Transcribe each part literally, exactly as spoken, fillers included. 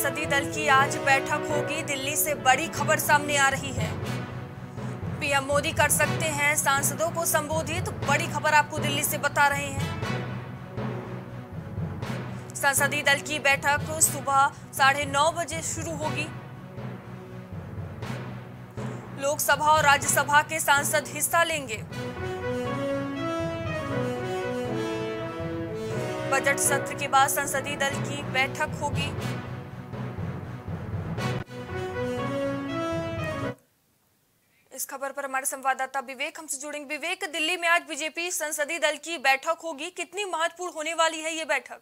संसदीय दल की आज बैठक होगी। दिल्ली से बड़ी खबर सामने आ रही है। पीएम मोदी कर सकते हैं सांसदों को संबोधित, बड़ी खबर आपको दिल्ली से बता रहे हैं। संसदीय दल की बैठक सुबह साढ़े नौ बजे शुरू होगी। लोकसभा और राज्यसभा के सांसद हिस्सा लेंगे। बजट सत्र के बाद संसदीय दल की बैठक होगी। इस खबर पर हमारे संवाददाता विवेक हमसे जुड़ेंगे। विवेक, दिल्ली में आज बीजेपी संसदीय दल की बैठक होगी, कितनी महत्वपूर्ण होने वाली है ये बैठक?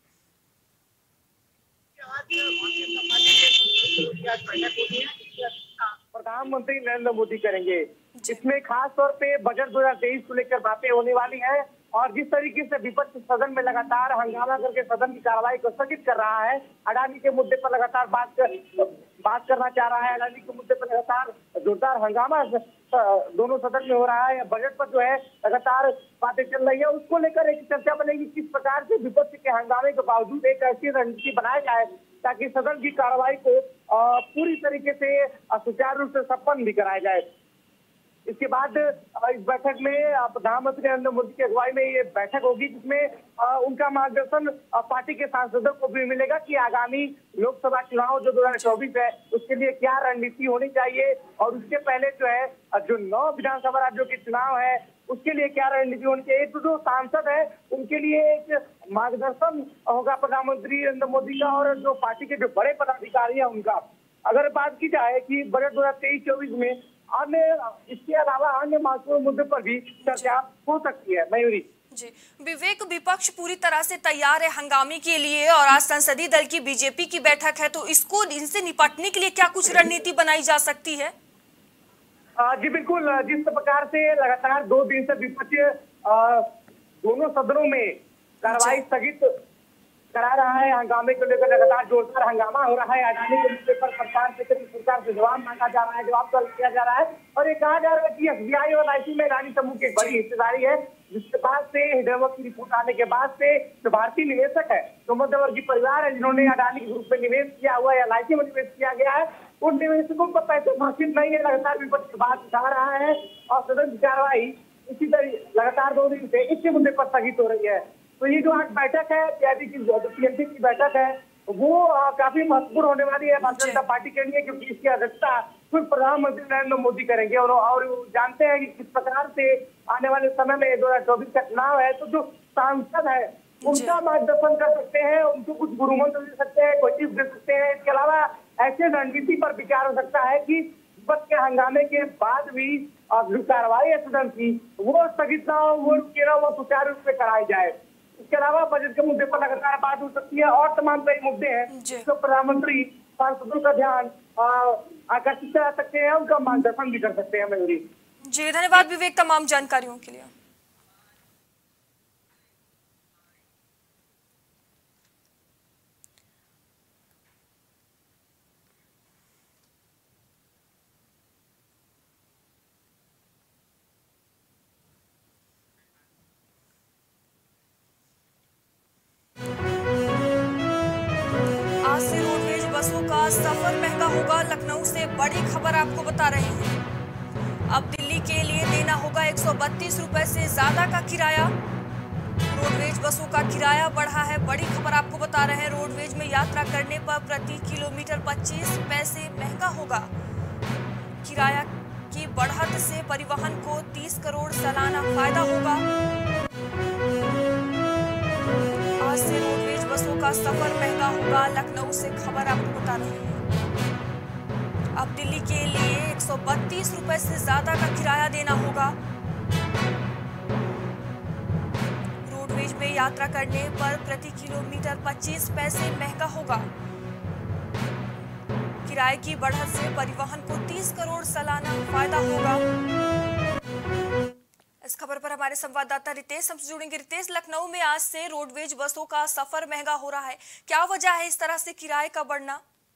प्रधानमंत्री नरेंद्र मोदी करेंगे। इसमें खास तौर पे बजट दो हजार तेईस को लेकर बातें होने वाली है और जिस तरीके से विपक्ष सदन में लगातार हंगामा करके सदन की कार्रवाई को स्थगित कर रहा है, अडानी के मुद्दे पर लगातार बात कर, बात करना चाह रहा है, अडानी के मुद्दे पर लगातार जोरदार हंगामा दोनों सदन में हो रहा है। बजट पर जो है लगातार बातें चल रही है, उसको लेकर एक चर्चा बनेगी किस प्रकार से विपक्ष के हंगामे के बावजूद एक ऐसी रणनीति बनाई जाए ताकि सदन की कार्रवाई को पूरी तरीके से सुचारू रूप से संपन्न भी कराया जाए। इसके बाद इस बैठक में प्रधानमंत्री नरेंद्र मोदी की अगुवाई में ये बैठक होगी, जिसमें उनका मार्गदर्शन पार्टी के सांसदों को भी मिलेगा कि आगामी लोकसभा चुनाव जो दो हजार चौबीस है उसके लिए क्या रणनीति होनी चाहिए और उसके पहले जो है जो नौ विधानसभा राज्यों के चुनाव है उसके लिए क्या रणनीति होनी चाहिए। तो जो सांसद है उनके लिए एक मार्गदर्शन होगा प्रधानमंत्री नरेंद्र मोदी का और जो पार्टी के जो बड़े पदाधिकारी है उनका। अगर बात की जाए कि बजट दो हजार तेईस चौबीस में अन्य इसके अलावा अन्य महत्वपूर्ण मुद्दे पर भी चर्चा हो सकती है। मयूरी जी, विवेक, विपक्ष पूरी तरह से तैयार है हंगामे के लिए और आज संसदीय दल की बीजेपी की बैठक है, तो इसको इनसे निपटने के लिए क्या कुछ रणनीति बनाई जा सकती है? जी बिल्कुल, जिस प्रकार से लगातार दो दिन से विपक्ष दोनों सदनों में कार्रवाई स्थगित करा रहा है, हंगामे को लेकर लगातार जोरदार हंगामा हो रहा है। अडानी के मुद्दे पर सरकार से सरकार से जवाब मांगा जा रहा है, जवाब तलब किया जा रहा है और ये कहा जा रहा है कि एसबीआई और आईटी में अडानी समूह की बड़ी हिस्सेदारी है, जिसके बाद से हिडेनबर्ग की रिपोर्ट आने के बाद से जो भारतीय निवेशक है, जो मध्यवर्गीय परिवार है जिन्होंने अडानी के ग्रुप में निवेश किया हुआ है, एलआईसी में निवेश किया गया है, उन निवेशकों को पैसे हासिल नहीं है। लगातार विपक्ष बात उठा रहा है और सदन की कार्रवाई इसी तरह लगातार दो दिन से इसी मुद्दे पर स्थगित हो रही है। तो ये जो आज बैठक है पीआईबी की पीएमसी की बैठक है वो आ, काफी महत्वपूर्ण होने वाली है भारतीय जनता पार्टी के लिए, क्योंकि इसकी अध्यक्षता खुद प्रधानमंत्री नरेंद्र मोदी करेंगे और, और जानते हैं कि किस प्रकार से आने वाले समय में दो हजार चौबीस का चुनाव है, तो जो सांसद है उनका मार्गदर्शन कर सकते हैं, उनको कुछ गुरु मंत्र दे सकते हैं, कोई टिप्स दे सकते हैं। इसके अलावा ऐसे रणनीति पर विचार हो सकता है कि विपक्ष के हंगामे के बाद भी जो कार्रवाई है सदन की वो स्थगित ना हो, वो रुके ना, वो सुचारू रूप से कराई जाए। इसके अलावा बजट के मुद्दे पर लगातार बात हो सकती है और तमाम कई मुद्दे हैं जिसको प्रधानमंत्री सांसदों का ध्यान आकर्षित करा सकते हैं, उनका मार्गदर्शन भी कर सकते हैं। मयूरी जी, धन्यवाद विवेक तमाम जानकारियों के लिए। बसों का सफर महंगा होगा, लखनऊ से बड़ी खबर आपको बता रहे हैं। अब दिल्ली के लिए देना होगा एक सौ बत्तीस रुपए से ज्यादा का किराया। रोडवेज बसों का किराया बढ़ा है, बड़ी खबर आपको बता रहे हैं। रोडवेज में यात्रा करने पर प्रति किलोमीटर पच्चीस पैसे महंगा होगा। किराया की बढ़त से परिवहन को तीस करोड़ सालाना फायदा होगा। आज से रोडवेज बसों का सफर महंगा होगा, लखनऊ से खबर आपको बता रहे हैं। अब दिल्ली के लिए एक सौ बत्तीस रुपए से ज्यादा का किराया देना होगा। रोडवेज में यात्रा करने पर प्रति किलोमीटर पच्चीस पैसे महंगा होगा। किराए की बढ़त से परिवहन को तीस करोड़ सालाना फायदा होगा। इस खबर पर हमारे संवाददाता रितेश हमसे जुड़ेंगे। रितेश, लखनऊ में आज से रोडवेज बसों का सफर महंगा हो रहा है, क्या वजह है इस तरह से किराए का बढ़ना?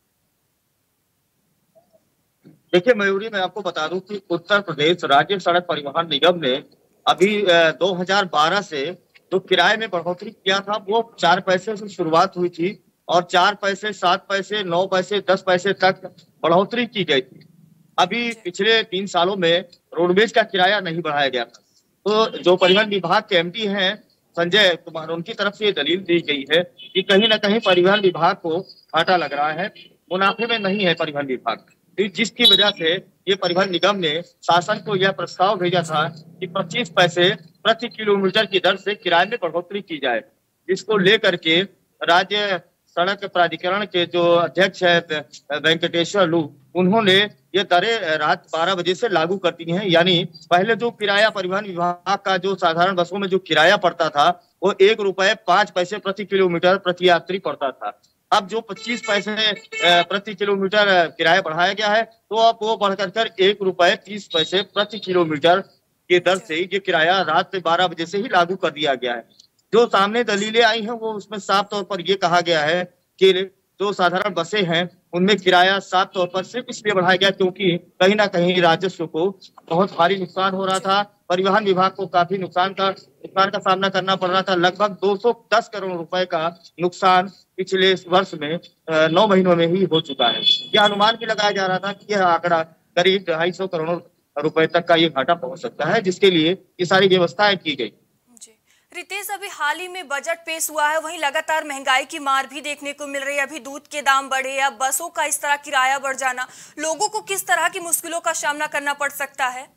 देखिए मयूरी, मैं आपको बता दूं कि उत्तर प्रदेश राज्य सड़क परिवहन निगम ने अभी दो हज़ार बारह से जो किराए में बढ़ोतरी किया था वो चार पैसे से शुरुआत हुई थी और चार पैसे, सात पैसे, नौ पैसे, दस पैसे तक बढ़ोतरी की गई थी। अभी पिछले तीन सालों में रोडवेज का किराया नहीं बढ़ाया गया था। तो जो परिवहन विभाग के एमडी हैं संजय कुमार, उनकी तरफ से ये दलील दी गई है कि कहीं ना कहीं परिवहन विभाग को घाटा लग रहा है, मुनाफे में नहीं है परिवहन विभाग, जिसकी वजह से ये परिवहन निगम ने शासन को यह प्रस्ताव भेजा था कि पच्चीस पैसे प्रति किलोमीटर की दर से किराए में बढ़ोतरी की जाए। इसको लेकर के राज्य सड़क प्राधिकरण के जो अध्यक्ष है वेंकटेश्वर लू, उन्होंने ये दरें रात बारह बजे से लागू कर दी हैं। यानी पहले जो किराया परिवहन विभाग का जो साधारण बसों में जो किराया पड़ता था वो एक रुपए पांच पैसे प्रति किलोमीटर प्रति यात्री पड़ता था। अब जो पच्चीस पैसे प्रति किलोमीटर किराया बढ़ाया गया है तो अब वो बढ़कर कर एक रुपए तीस पैसे प्रति किलोमीटर की दर से ये किराया रात बारह बजे से ही लागू कर दिया गया है। जो सामने दलीलें आई हैं वो उसमें साफ तौर पर ये कहा गया है कि जो साधारण बसें हैं उनमें किराया साफ तौर पर सिर्फ इसलिए बढ़ाया गया क्योंकि कहीं ना कहीं राजस्व को बहुत भारी नुकसान हो रहा था। परिवहन विभाग को काफी नुकसान का नुकसान का सामना करना पड़ रहा था। लगभग दो सौ दस करोड़ रुपए का नुकसान पिछले वर्ष में नौ महीनों में ही हो चुका है। यह अनुमान भी लगाया जा रहा था कि यह आंकड़ा करीब ढाई सौ करोड़ रुपए तक का ये घाटा पहुंच सकता है, जिसके लिए ये सारी व्यवस्थाएं की गई। रितेश, अभी हाल ही में बजट पेश हुआ है, वहीं लगातार महंगाई की मार भी देखने को मिल रही है। अभी दूध के दाम बढ़े या बसों का इस तरह किराया बढ़ जाना, लोगों को किस तरह की मुश्किलों का सामना करना पड़ सकता है?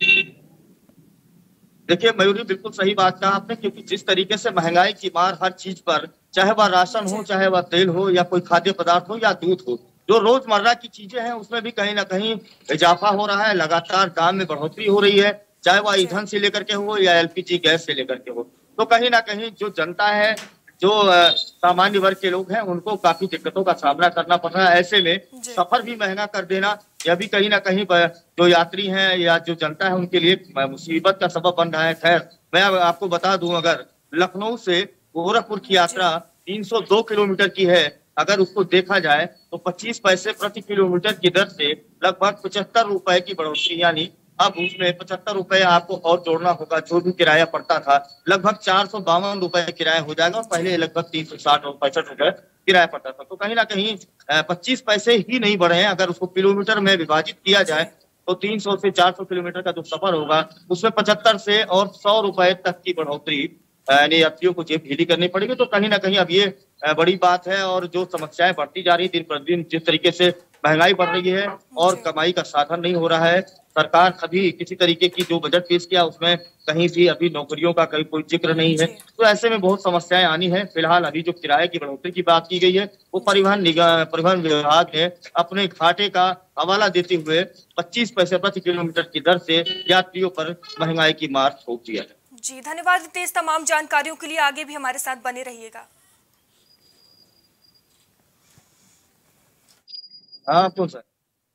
देखिए मयूरी, बिल्कुल सही बात कहा आपने, क्योंकि जिस तरीके से महंगाई की मार हर चीज पर, चाहे वह राशन हो, चाहे वह तेल हो या कोई खाद्य पदार्थ हो या दूध हो, जो रोजमर्रा की चीजें हैं उसमें भी कहीं ना कहीं इजाफा हो रहा है। लगातार दाम में बढ़ोतरी हो रही है, चाहे वह ईंधन से लेकर के हो या एलपीजी गैस से लेकर के हो। तो कहीं ना कहीं जो जनता है, जो सामान्य वर्ग के लोग हैं, उनको काफी दिक्कतों का सामना करना पड़ रहा है। ऐसे में सफर भी महंगा कर देना यह भी कहीं ना कहीं जो यात्री हैं या जो जनता है उनके लिए मुसीबत का सबब बन रहा है। खैर, मैं आपको बता दूं, अगर लखनऊ से गोरखपुर की यात्रा तीन सौ दो किलोमीटर की है, अगर उसको देखा जाए तो पच्चीस पैसे प्रति किलोमीटर की दर से लगभग पचहत्तर रुपए की बढ़ोतरी, यानी अब उसमें पचहत्तर रुपए आपको और जोड़ना होगा। जो भी किराया पड़ता था लगभग चार सौ बावन रुपए किराया हो जाएगा और पहले लगभग तीन सौ साठ और पैंसठ रुपए किराया पड़ता था। तो कहीं ना कहीं पच्चीस पैसे ही नहीं बढ़े हैं। अगर उसको किलोमीटर में विभाजित किया जाए तो तीन सौ से चार सौ किलोमीटर का जो सफर होगा उसमें पचहत्तर से और सौ रुपए तक की बढ़ोतरी यानी यात्रियों को जेब ढीली करनी पड़ेगी। तो कहीं ना कहीं अब ये बड़ी बात है, और जो समस्याएं बढ़ती जा रही दिन प्रतिदिन, जिस तरीके से महंगाई बढ़ रही है और कमाई का साधन नहीं हो रहा है। सरकार अभी किसी तरीके की जो बजट पेश किया उसमें कहीं भी अभी नौकरियों का कहीं कोई जिक्र नहीं है। तो ऐसे में बहुत समस्याएं आनी है। फिलहाल अभी जो किराए की बढ़ोतरी की बात की गई है वो परिवहन निगम परिवहन विभाग ने अपने घाटे का हवाला देते हुए पच्चीस पैसे प्रति किलोमीटर की दर से यात्रियों पर महंगाई की मार थोप दिया है। जी धन्यवाद रितेश, तमाम जानकारियों के लिए आगे भी हमारे साथ बने रहिएगा। हाँ तो सर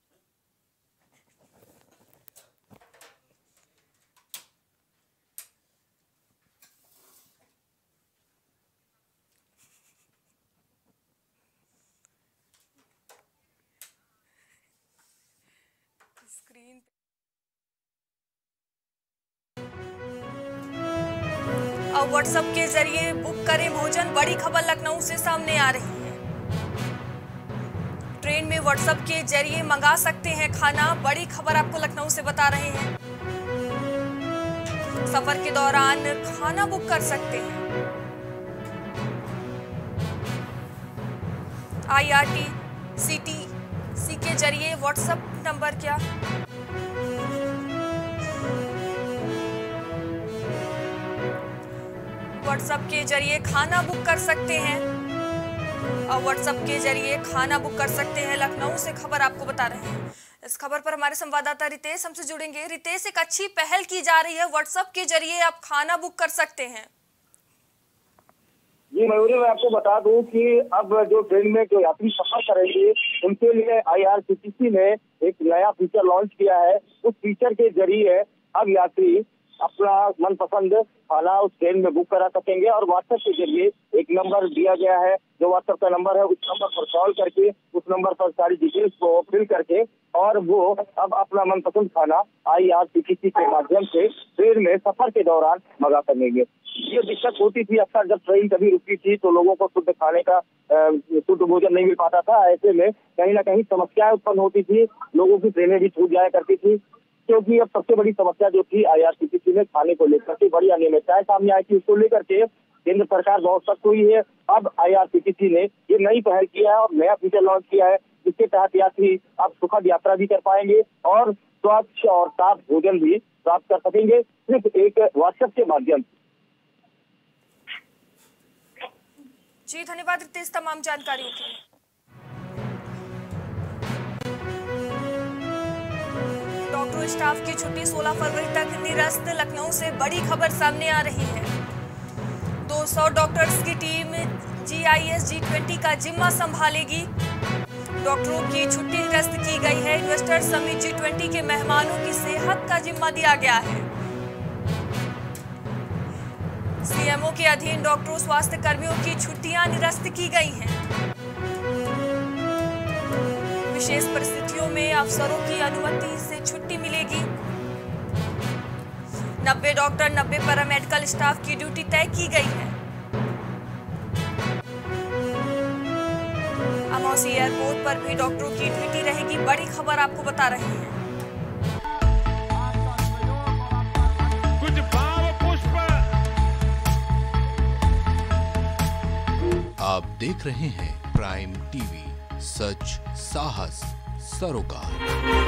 स्क्रीन अब व्हाट्सएप के जरिए बुक करें भोजन, बड़ी खबर लखनऊ से सामने आ रही है। ट्रेन में व्हाट्सएप के जरिए मंगा सकते हैं खाना, बड़ी खबर आपको लखनऊ से बता रहे हैं। सफर के दौरान खाना बुक कर सकते हैं। आईआरसीटीसी के जरिए व्हाट्सएप नंबर क्या व्हाट्सएप के जरिए खाना बुक कर सकते हैं और व्हाट्सएप के जरिए खाना बुक कर सकते हैं। लखनऊ से खबर आपको बता रहे हैं। इस खबर पर हमारे संवाददाता रितेश हमसे जुड़ेंगे। रितेश, एक अच्छी पहल की जा रही है, व्हाट्सएप के जरिए आप खाना बुक कर सकते हैं। जी मयूरी, मैं आपको बता दूं कि अब जो ट्रेन में जो यात्री सफर करेंगे उनके लिए आईआरसीटीसी ने एक नया फीचर लॉन्च किया है। उस फीचर के जरिए अब यात्री अपना मनपसंद खाना उस ट्रेन में बुक करा सकेंगे। और व्हाट्सएप के जरिए एक नंबर दिया गया है, जो व्हाट्सएप का नंबर है, उस नंबर पर कॉल करके उस नंबर पर सारी डिटेल्स को फिल करके और वो अब अपना मनपसंद खाना I R C T C के माध्यम से ट्रेन में सफर के दौरान मंगा सकेंगे। ये दिक्कत होती थी अक्सर, जब ट्रेन कभी रुकती थी तो लोगों को शुद्ध खाने का शुद्ध भोजन नहीं मिल पाता था। ऐसे में कहीं ना कहीं समस्याएं उत्पन्न होती थी, लोगों की ट्रेनें भी छूट जाया करती थी, क्योंकि अब सबसे बड़ी समस्या जो थी I R C T C में खाने को लेकर के बड़ी अनियमितताएं सामने आई थी। उसको लेकर के केंद्र सरकार बहुत सख्त हुई है। अब I R C T C ने ये नई पहल किया है और नया फीचर लॉन्च किया है, जिसके तहत यात्री अब सुखद यात्रा भी कर पाएंगे और स्वच्छ और साफ भोजन भी प्राप्त कर सकेंगे, सिर्फ एक व्हाट्सएप के माध्यम से। जी धन्यवाद रितेश तमाम जानकारियों के लिए। डॉक्टर स्टाफ की छुट्टी सोलह फरवरी तक निरस्त। लखनऊ से बड़ी खबर सामने आ रही है। दो सौ डॉक्टर्स की team G I S G twenty का जिम्मा संभालेगी। डॉक्टरों की छुट्टी निरस्त की गई है। इन्वेस्टर समिट जी ट्वेंटी के मेहमानों की सेहत का जिम्मा दिया गया है। सी एम ओ के अधीन डॉक्टरों स्वास्थ्य कर्मियों की छुट्टियां निरस्त की गई हैं। विशेष परिस्थितियों में अफसरों की अनुमति से छुट्टी मिलेगी। नब्बे डॉक्टर नब्बे पैरामेडिकल स्टाफ की ड्यूटी तय की गई है। अमौसी एयरपोर्ट पर भी डॉक्टरों की ड्यूटी रहेगी। बड़ी खबर आपको बता रहे हैं। कुछ भाव पुष्प। आप देख रहे हैं प्राइम टीवी, सच साहस सरोकार।